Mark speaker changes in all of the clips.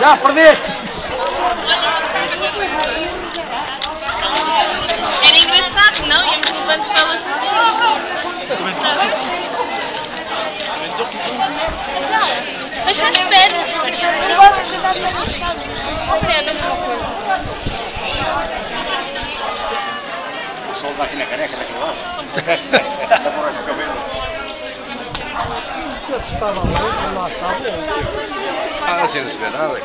Speaker 1: Já perdeste!
Speaker 2: Era engraçado, não? Íamos levando pelas... Não, mas já espera. Não gosto de ajudar na escada. É a mesma coisa.
Speaker 3: O sol dá aqui na careca daquele lado. Dá para o cabelo. Ah, sim, não se vê nada.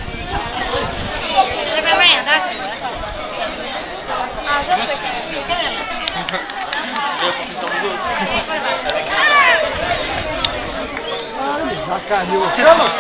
Speaker 2: Já vai andar? Ah, já sei.
Speaker 1: Já caiu a cama?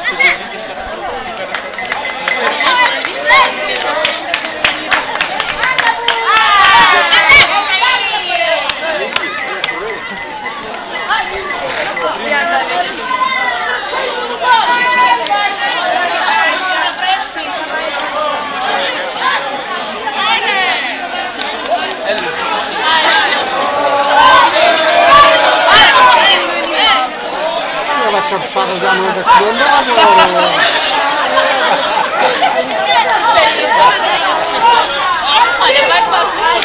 Speaker 1: Cabeçada já não é daqui ou não?
Speaker 2: Olha, vai passar.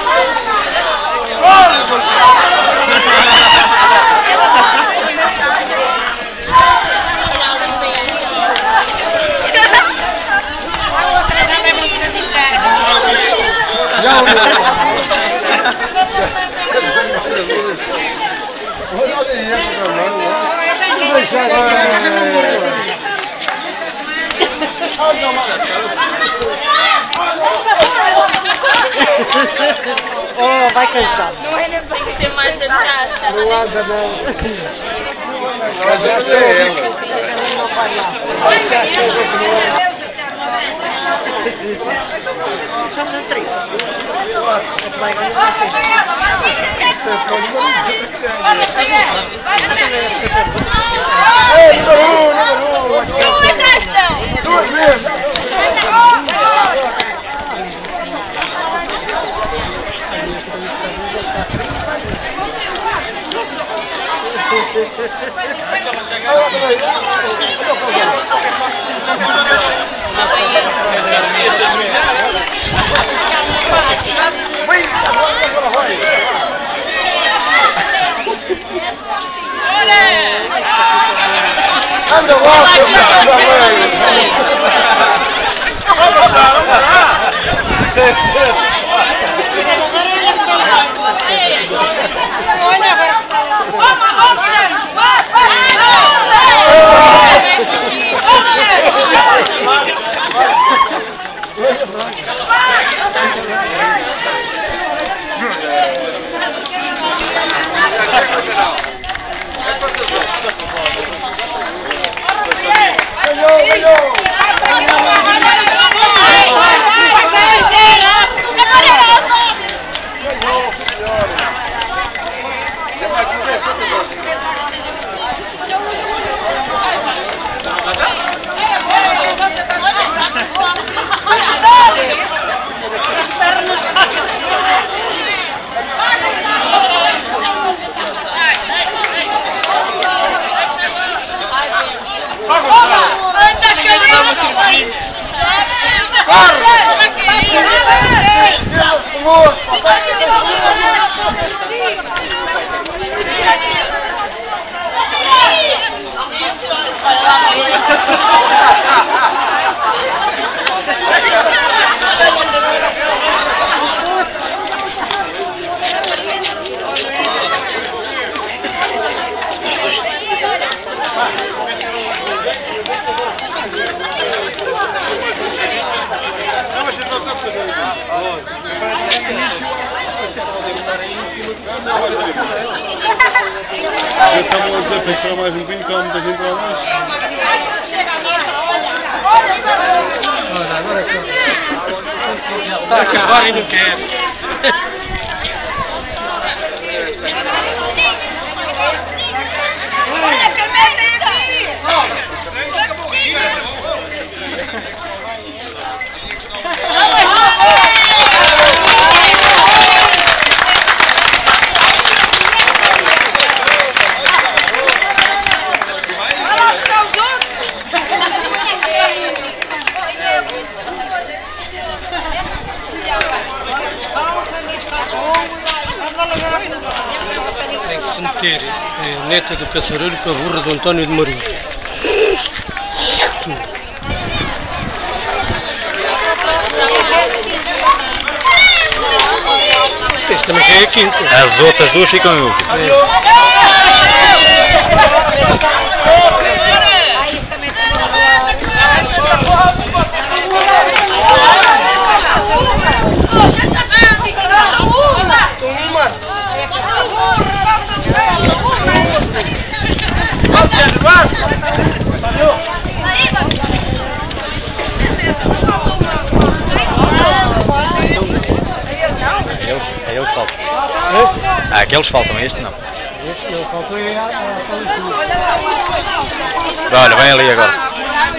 Speaker 1: Oh, vai cansar.
Speaker 2: Não é nem para ser mais atrás.
Speaker 1: Não anda não.
Speaker 3: Mas já sei ela.
Speaker 1: Não vai lá. Somos três.
Speaker 3: Duas vezes. Anda lá,
Speaker 4: Estamos a pensar mais um bocadinho, que há muita gente lá mais.
Speaker 1: Olha, agora é que
Speaker 4: Está a acabar e não quer. ter a neta do Caçarolho com a burra do António de Marinho. Este também já é a quinta.
Speaker 3: As outras duas ficam em último. Eles faltam. Aqueles faltam, este não.
Speaker 1: Este não, faltou aí a
Speaker 3: Olha, vem ali agora.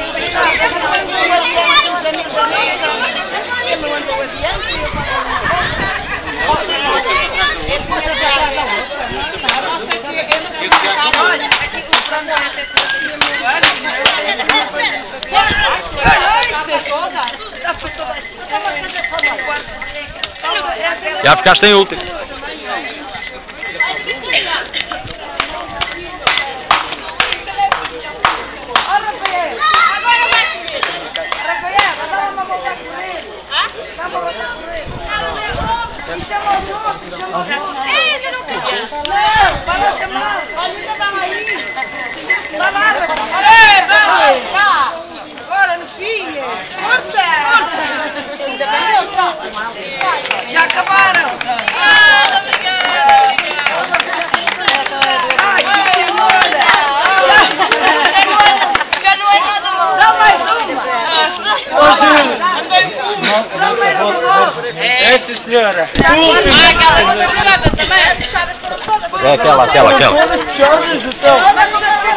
Speaker 3: Já ficaste em último.
Speaker 2: Já acabaram! Dá mais uma!
Speaker 1: Essa senhora!
Speaker 3: É aquela.
Speaker 1: Todas as senhoras, então!